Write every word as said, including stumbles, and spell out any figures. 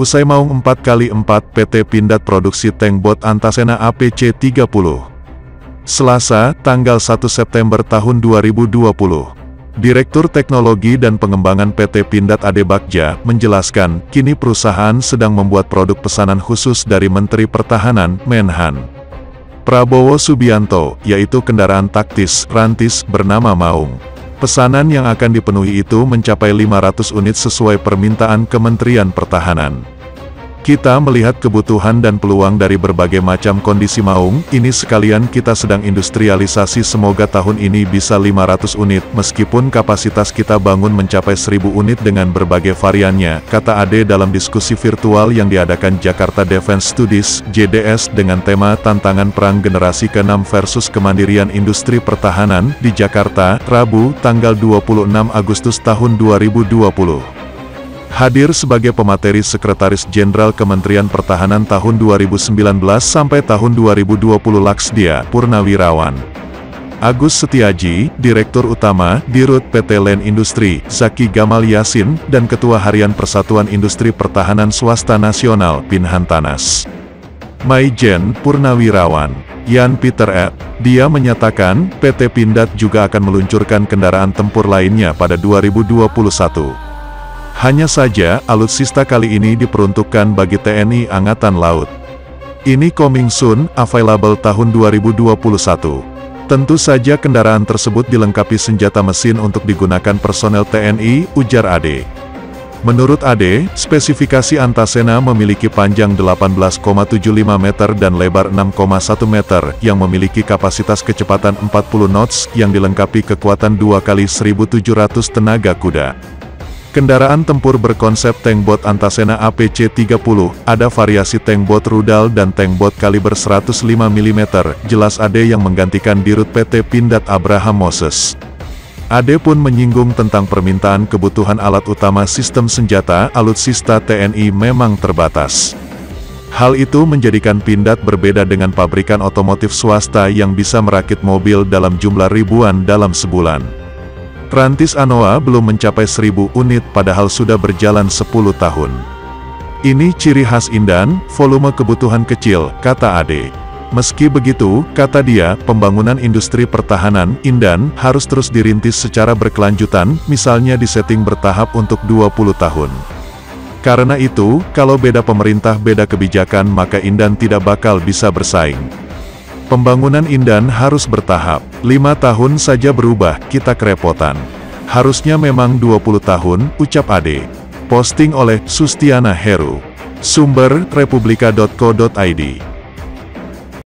Usai maung empat kali empat P T Pindad produksi tank bot Antasena A P C tiga puluh. Selasa, tanggal satu September tahun dua ribu dua puluh. Direktur Teknologi dan Pengembangan P T Pindad Ade Bagja menjelaskan, kini perusahaan sedang membuat produk pesanan khusus dari Menteri Pertahanan, Menhan Prabowo Subianto, yaitu kendaraan taktis, rantis, bernama Maung. Pesanan yang akan dipenuhi itu mencapai lima ratus unit sesuai permintaan Kementerian Pertahanan. Kita melihat kebutuhan dan peluang dari berbagai macam kondisi Maung, ini sekalian kita sedang industrialisasi, semoga tahun ini bisa lima ratus unit, meskipun kapasitas kita bangun mencapai seribu unit dengan berbagai variannya, kata Ade dalam diskusi virtual yang diadakan Jakarta Defense Studies, J D S dengan tema Tantangan Perang Generasi keenam versus Kemandirian Industri Pertahanan, di Jakarta, Rabu, tanggal dua puluh enam Agustus tahun dua ribu dua puluh. Hadir sebagai pemateri Sekretaris Jenderal Kementerian Pertahanan tahun dua ribu sembilan belas sampai tahun dua ribu dua puluh Laksdia Purnawirawan Agus Setiaji, Direktur Utama, Dirut P T Land Industri, Zaki Gamal Yasin, dan Ketua Harian Persatuan Industri Pertahanan Swasta Nasional, Pinhan Tanas Maijen Purnawirawan Yan Peter Ed. Dia menyatakan, P T Pindad juga akan meluncurkan kendaraan tempur lainnya pada dua ribu dua puluh satu. Hanya saja, alutsista kali ini diperuntukkan bagi T N I Angkatan Laut. Ini coming soon, available tahun dua ribu dua puluh satu. Tentu saja kendaraan tersebut dilengkapi senjata mesin untuk digunakan personel T N I, ujar Ade. Menurut Ade, spesifikasi Antasena memiliki panjang delapan belas koma tujuh lima meter dan lebar enam koma satu meter, yang memiliki kapasitas kecepatan empat puluh knots, yang dilengkapi kekuatan dua kali seribu tujuh ratus tenaga kuda. Kendaraan tempur berkonsep tank bot Antasena A P C tiga puluh, ada variasi tank bot rudal dan tank bot kaliber seratus lima milimeter, jelas Ade yang menggantikan Dirut P T Pindad Abraham Moses. Ade pun menyinggung tentang permintaan kebutuhan alat utama sistem senjata, alutsista T N I memang terbatas. Hal itu menjadikan Pindad berbeda dengan pabrikan otomotif swasta yang bisa merakit mobil dalam jumlah ribuan dalam sebulan. Rantis Anoa belum mencapai seribu unit padahal sudah berjalan sepuluh tahun. Ini ciri khas Indan, volume kebutuhan kecil, kata Ade. Meski begitu, kata dia, pembangunan industri pertahanan, Indan, harus terus dirintis secara berkelanjutan, misalnya disetting bertahap untuk dua puluh tahun. Karena itu, kalau beda pemerintah beda kebijakan maka Indan tidak bakal bisa bersaing. Pembangunan Indan harus bertahap, lima tahun saja berubah, kita kerepotan. Harusnya memang dua puluh tahun, ucap Ade. Posting oleh Sustiana Heru. Sumber, republika titik co titik id.